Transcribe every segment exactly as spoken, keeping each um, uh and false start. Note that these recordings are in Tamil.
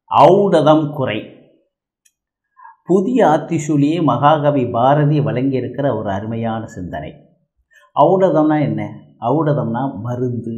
ஔடதம் குறை. புதிய ஆத்திசூலியே மகாகவி பாரதி வழங்கியிருக்கிற ஒரு அருமையான சிந்தனை. ஔடதம்னா என்ன? ஔடதம்னா மருந்து.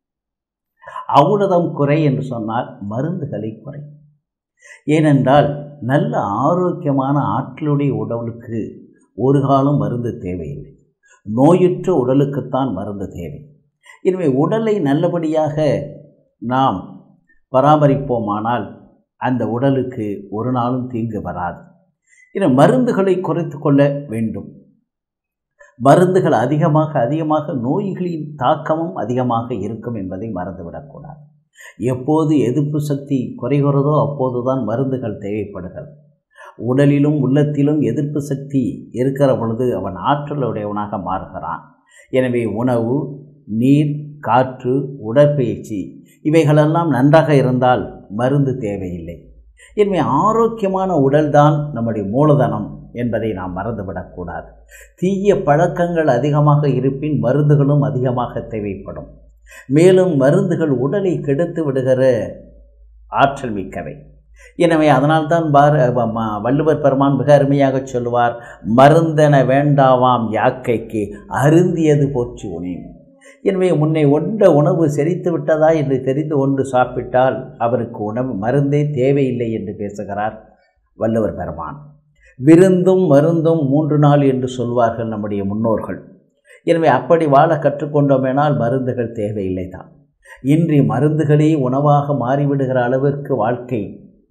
ஔடதம் குறை என்று சொன்னால் மருந்துகளை குறை. ஏனென்றால் நல்ல ஆரோக்கியமான ஆற்றலுடைய உடலுக்கு ஒரு காலம் மருந்து தேவையில்லை. நோயுற்ற உடலுக்குத்தான் மருந்து தேவை. எனவே உடலை நல்லபடியாக நாம் பராமரிப்போமானால் அந்த உடலுக்கு ஒரு நாளும் தீங்கு வராது. இதை மருந்துகளை குறைத்து கொள்ள வேண்டும். மருந்துகள் அதிகமாக அதிகமாக நோய்களின் தாக்கமும் அதிகமாக இருக்கும் என்பதை மறந்துவிடக்கூடாது. எப்போது எதிர்ப்பு சக்தி குறைகிறதோ அப்போதுதான் மருந்துகள் தேவைப்படுகிறது. உடலிலும் உள்ளத்திலும் எதிர்ப்பு சக்தி இருக்கிற பொழுது அவன் ஆற்றலுடையவனாக மாறுகிறான். எனவே உணவு, நீர், காற்று, உடற்பயிற்சி இவைகளெல்லாம் நன்றாக இருந்தால் மருந்து தேவையில்லை. எனவே ஆரோக்கியமான உடல்தான் நம்முடைய மூலதனம் என்பதை நாம் மறந்துவிடக்கூடாது. தீய பழக்கங்கள் அதிகமாக இருப்பின் மருந்துகளும் அதிகமாக தேவைப்படும். மேலும் மருந்துகள் உடலை கெடுத்து விடுகிற ஆற்றல் மிக்கவை. எனவே அதனால்தான் பார வள்ளுவர் பெருமான் மிக அருமையாக சொல்லுவார், மருந்தென வேண்டாவாம் யாக்கைக்கு அருந்தியது போற்றி உணேன். எனவே முன்னே உண்ட உணவு செரித்து விட்டதா என்று தெரிந்து கொண்டு சாப்பிட்டால் அவருக்கு உணவு மருந்தே தேவையில்லை என்று பேசுகிறார் வள்ளுவர் பெருமான். விருந்தும் மருந்தும் மூன்று நாள் என்று சொல்வார்கள் நம்முடைய முன்னோர்கள். எனவே அப்படி வாழ கற்றுக்கொண்டோமேனால் மருந்துகள் தேவையில்லை தான். இன்றி மருந்துகளே உணவாக மாறிவிடுகிற அளவிற்கு வாழ்க்கை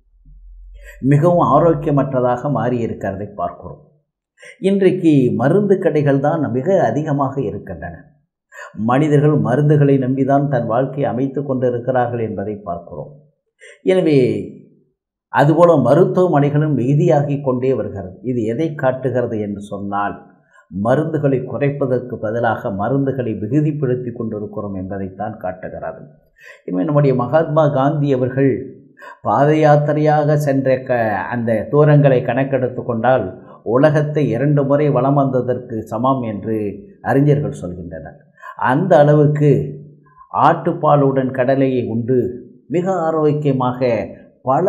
மிகவும் ஆரோக்கியமற்றதாக மாறியிருக்கிறதை பார்க்கிறோம். இன்றைக்கு மருந்து கடைகள் தான் மிக அதிகமாக இருக்கின்றன. மனிதர்கள் மருந்துகளை நம்பிதான் தன் வாழ்க்கையை அமைத்து கொண்டிருக்கிறார்கள் என்பதை பார்க்கிறோம். எனவே அதுபோல மருத்துவமனைகளும் மிகுதியாகி கொண்டே வருகிறது. இது எதை காட்டுகிறது என்று சொன்னால் மருந்துகளை குறைப்பதற்கு பதிலாக மருந்துகளை மிகுதிப்படுத்தி கொண்டிருக்கிறோம் என்பதைத்தான் காட்டுகிறது. எனவே நம்முடைய மகாத்மா காந்தி அவர்கள் பாத யாத்திரையாக சென்ற க அந்த தூரங்களை கணக்கெடுத்து கொண்டால் உலகத்தை இரண்டு முறை வலம் வந்ததற்கு சமம் என்று அறிஞர்கள் சொல்கின்றனர். அந்த அளவுக்கு ஆட்டுப்பாலுடன் கடலையை உண்டு மிக ஆரோக்கியமாக பல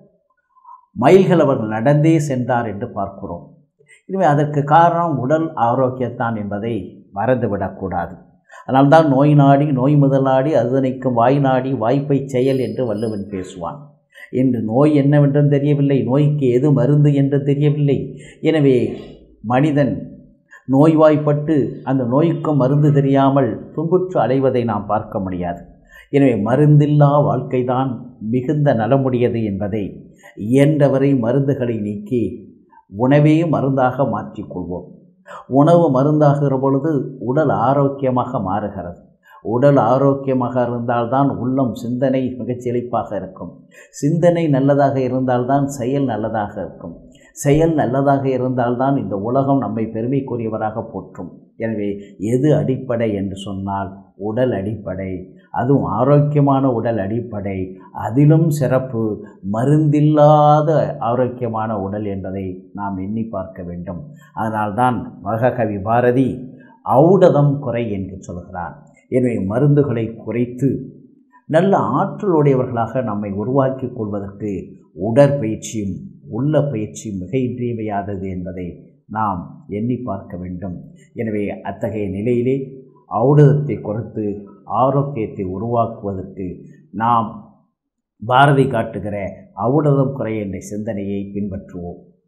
மைல்கள் அவர்கள் நடந்தே சென்றார் என்று பார்க்கிறோம். எனவே அதற்கு காரணம் உடல் ஆரோக்கியத்தான் என்பதை மறந்துவிடக்கூடாது. அதனால்தான் நோய் நாடி நோய் முதலாடி அதுதனைக்கும் வாய் நாடி வாய்ப்பை செயல் என்று வள்ளுவன் பேசுவான். இன்று நோய் என்னவென்றும் தெரியவில்லை, நோய்க்கு எது மருந்து என்று தெரியவில்லை. எனவே மனிதன் நோய்வாய்ப்பட்டு அந்த நோய்க்கும் மருந்து தெரியாமல் துன்புற்று அலைவதை நாம் பார்க்க முடியாது. எனவே மருந்தில்லா வாழ்க்கைதான் மிகுந்த நலமுடையது என்பதை இயன்றவரை மருந்துகளை நீக்கி உணவே மருந்தாக மாற்றிக்கொள்வோம். உணவு மருந்தாகிற பொழுது உடல் ஆரோக்கியமாக மாறுகிறது. உடல் ஆரோக்கியமாக இருந்தால்தான் உள்ளம் சிந்தனை மிகச் செழிப்பாக இருக்கும். சிந்தனை நல்லதாக இருந்தால்தான் செயல் நல்லதாக இருக்கும். செயல் நல்லதாக இருந்தால்தான் இந்த உலகம் நம்மை பெருமைக்குரியவராக போற்றும். எனவே எது அடிப்படை என்று சொன்னால் உடல் அடிப்படை, அதுவும் ஆரோக்கியமான உடல் அடிப்படை. அதிலும் சிறப்பு மருந்தில்லாத ஆரோக்கியமான உடல் என்பதை நாம் எண்ணி பார்க்க வேண்டும். அதனால்தான் மகாகவி பாரதி ஔடதம் குறை என்று சொல்கிறார். எனவே மருந்துகளை குறைத்து நல்ல ஆற்றலுடையவர்களாக நம்மை உருவாக்கி கொள்வதற்கு உடற்பயிற்சியும் உள்ள பயிற்சியும் மிக இன்றியமையாதது என்பதை நாம் எண்ணி பார்க்க வேண்டும். எனவே அத்தகைய நிலையிலே ஔடதத்தை குறைத்து ஆரோக்கியத்தை உருவாக்குவதற்கு நாம் பாரதி காட்டுகிற ஔடதம் குறை என்ற சிந்தனையை பின்பற்றுவோம்.